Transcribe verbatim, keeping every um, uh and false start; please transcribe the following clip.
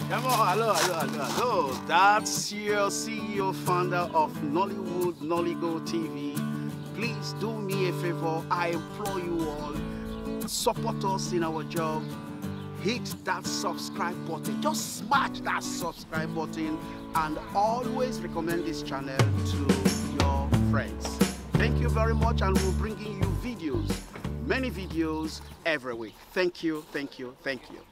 Come on, hello, hello, hello, hello. That's your C E O, founder of Nollywood Nollygo T V. Please do me a favor. I implore you all, support us in our job. Hit that subscribe button. Just smash that subscribe button and always recommend this channel to your friends. Thank you very much, and we'll bring you videos, many videos every week. Thank you, thank you, thank you.